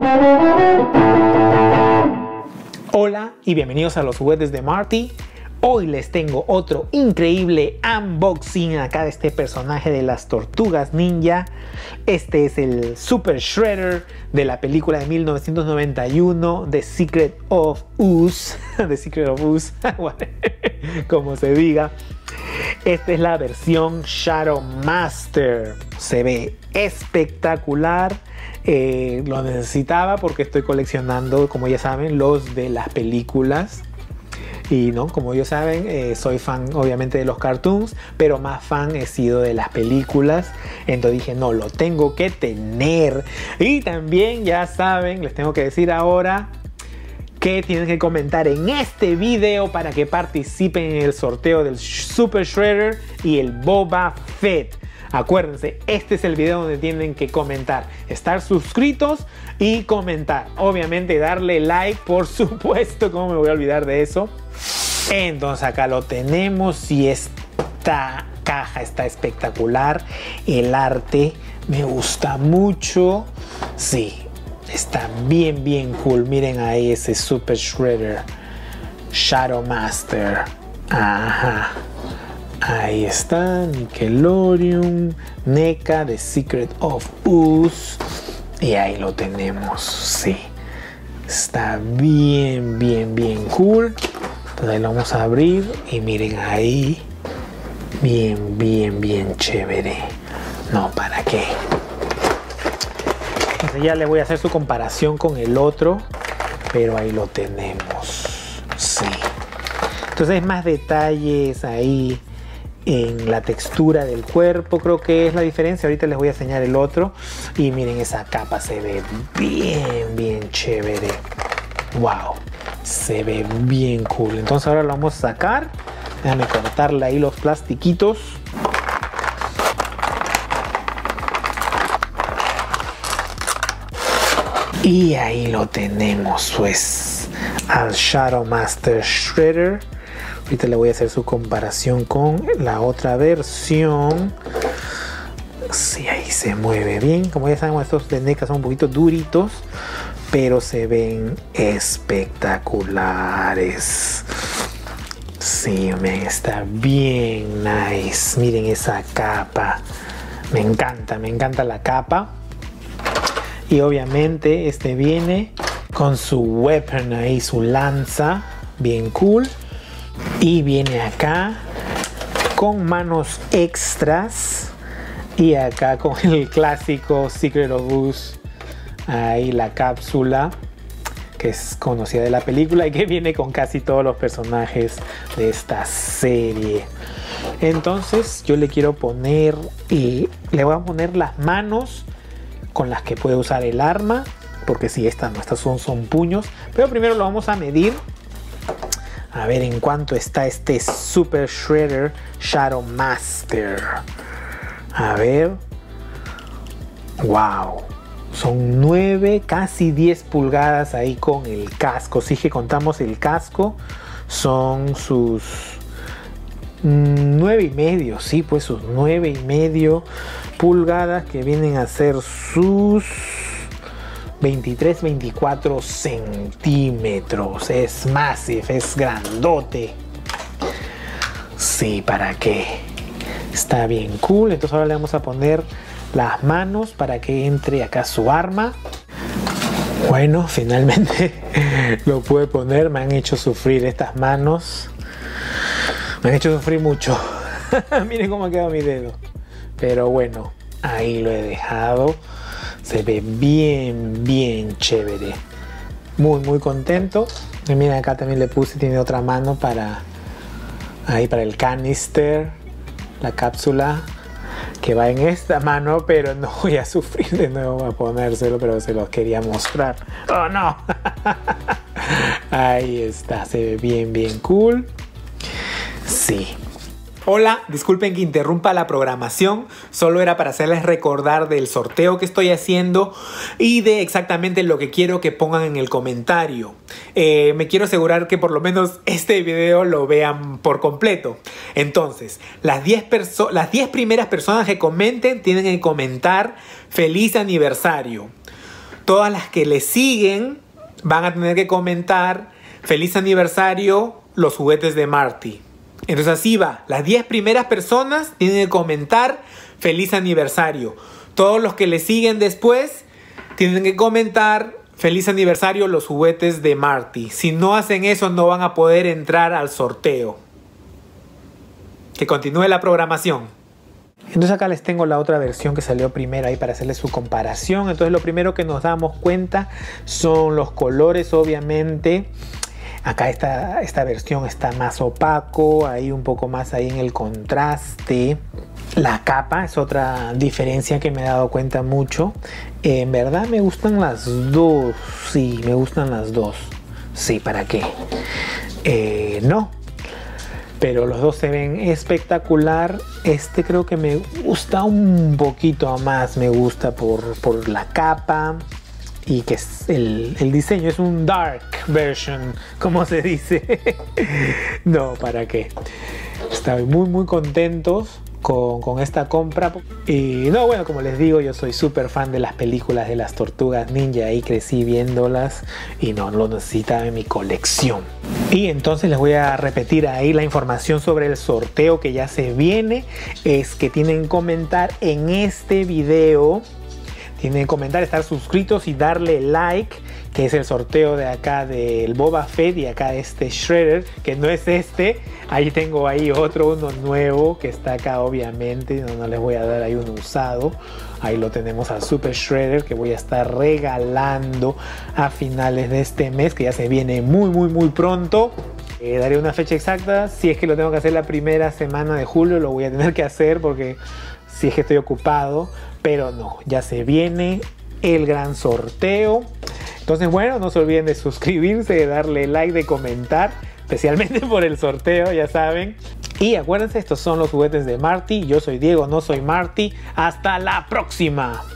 Hola y bienvenidos a los juguetes de Marty. Hoy les tengo otro increíble unboxing acá de este personaje de las Tortugas Ninja. Este es el Super Shredder de la película de 1991, The Secret of Ooze. The Secret of Ooze, como se diga. Esta es la versión Shadow Master. Se ve espectacular. Lo necesitaba porque estoy coleccionando, como ya saben, los de las películas. Y no, como ya saben, soy fan obviamente de los cartoons, pero más fan he sido de las películas. Entonces dije, no, lo tengo que tener. Y también ya saben, les tengo que decir ahora que tienen que comentar en este video para que participen en el sorteo del Super Shredder y el Boba Fett. Acuérdense, este es el video donde tienen que comentar, estar suscritos y comentar. Obviamente darle like, por supuesto, ¿cómo me voy a olvidar de eso? Entonces acá lo tenemos y esta caja está espectacular. El arte me gusta mucho. Sí, está bien cool. Miren ahí ese Super Shredder Shadow Master. Ajá. Ahí está, Nickelodeon, NECA, The Secret of Ooze. Y ahí lo tenemos, sí. Está bien cool. Entonces ahí lo vamos a abrir y miren ahí. Bien chévere. No, ¿para qué? Entonces ya le voy a hacer su comparación con el otro. Pero ahí lo tenemos, sí. Entonces más detalles ahí en la textura del cuerpo, creo que es la diferencia. Ahorita les voy a enseñar el otro. Y miren, esa capa se ve bien chévere. Wow, se ve bien cool. Entonces ahora lo vamos a sacar. Déjame cortarle ahí los plastiquitos. Y ahí lo tenemos, pues, al Shadow Master Shredder. Ahorita le voy a hacer su comparación con la otra versión. Sí, ahí se mueve bien. Como ya sabemos, estos de NECA son un poquito duritos, pero se ven espectaculares. Sí, man, está bien nice. Miren esa capa. Me encanta la capa. Y obviamente este viene con su weapon ahí, su lanza. Bien cool. Y viene acá con manos extras. Y acá con el clásico Secret of Ooze. Ahí la cápsula, que es conocida de la película y que viene con casi todos los personajes de esta serie. Entonces yo le quiero poner, y le voy a poner las manos con las que puede usar el arma. Porque si estas son puños. Pero primero lo vamos a medir. A ver en cuánto está este Super Shredder Shadow Master. A ver. Wow. Son 9, casi 10 pulgadas ahí con el casco. Si que contamos el casco, son sus 9,5. Sí, pues sus 9,5 pulgadas, que vienen a ser sus 23-24 centímetros. Es massive, es grandote. Sí, ¿para qué? Está bien cool. Entonces ahora le vamos a poner las manos para que entre acá su arma. Bueno, finalmente lo pude poner. Me han hecho sufrir estas manos. Me han hecho sufrir mucho. Miren cómo ha quedado mi dedo. Pero bueno, ahí lo he dejado. Se ve bien chévere. Muy contento. Y miren, acá también le puse, tiene otra mano para el canister, la cápsula, que va en esta mano, pero no voy a sufrir de nuevo a ponérselo, pero se los quería mostrar. ¡Oh, no! Ahí está, se ve bien cool. Sí. Hola, disculpen que interrumpa la programación, solo era para hacerles recordar del sorteo que estoy haciendo y de exactamente lo que quiero que pongan en el comentario. Me quiero asegurar que por lo menos este video lo vean por completo. Entonces, las 10 primeras personas que comenten tienen que comentar feliz aniversario. Todas las que le siguen van a tener que comentar feliz aniversario los juguetes de Marty. Entonces así va, las 10 primeras personas tienen que comentar feliz aniversario. Todos los que le siguen después tienen que comentar feliz aniversario los juguetes de Marty. Si no hacen eso no van a poder entrar al sorteo. Que continúe la programación. Entonces acá les tengo la otra versión que salió primero ahí para hacerles su comparación. Entonces lo primero que nos damos cuenta son los colores, obviamente. Acá esta versión está más opaco, ahí un poco más ahí en el contraste. La capa es otra diferencia que me he dado cuenta mucho. En verdad me gustan las dos. Sí, me gustan las dos. Sí, ¿para qué? No. Pero los dos se ven espectacular. Este creo que me gusta un poquito más. Me gusta por la capa. Y que es el diseño es un dark version, como se dice. No, ¿para qué? Estoy muy contentos con esta compra. Y no, bueno, como les digo, yo soy súper fan de las películas de las Tortugas Ninja. Ahí crecí viéndolas y no lo necesitaba en mi colección. Y entonces les voy a repetir ahí la información sobre el sorteo que ya se viene. Es que tienen que comentar en este video. Tienen que comentar, estar suscritos y darle like, que es el sorteo de acá del Boba Fett y acá este Shredder, que no es este. Ahí tengo ahí uno nuevo que está acá, obviamente. No les voy a dar ahí uno usado. Ahí lo tenemos al Super Shredder, que voy a estar regalando a finales de este mes, que ya se viene muy pronto. Daré una fecha exacta. Si es que lo tengo que hacer la primera semana de julio, lo voy a tener que hacer porque si es que estoy ocupado. Pero no, ya se viene el gran sorteo. Entonces, bueno, no se olviden de suscribirse, de darle like, de comentar, especialmente por el sorteo, ya saben. Y acuérdense, estos son los juguetes de Marty. Yo soy Diego, no soy Marty. Hasta la próxima.